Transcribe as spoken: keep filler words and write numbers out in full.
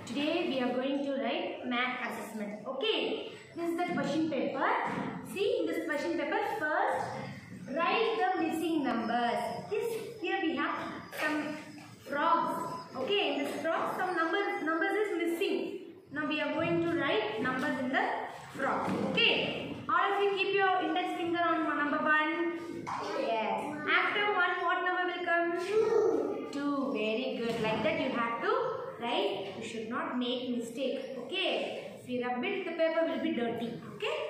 Today we are going to write math assessment. Okay, this is the question paper. See, in this question paper, first write the missing numbers. This here we have some frogs. Okay, in this frog some numbers numbers is missing. Now we are going to write numbers in the frog. Okay, all of you keep your index finger on number one. Yes. After one, what number will come? Two. Two. Very good. Like that you have to write. You should not make mistake. Okay. If you rub it, the paper will be dirty. Okay.